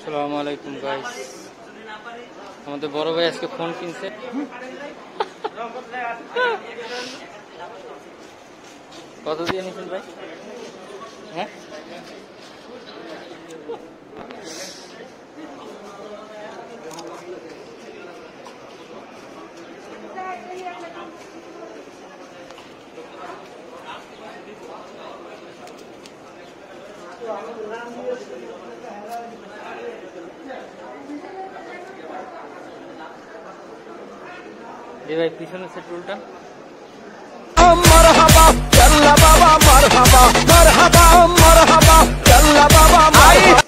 আসসালামু আলাইকুম গাইস, আমাদের বড় ভাই আজকে ফোন কিনছে। কত দিয়ে নিয়েছেন ভাই? হ্যাঁ জি ভাই, পিছনে সে টুলটা मरहबा चल्ला बाबा मरहबा मरहबा मरहबा चल्ला बाबा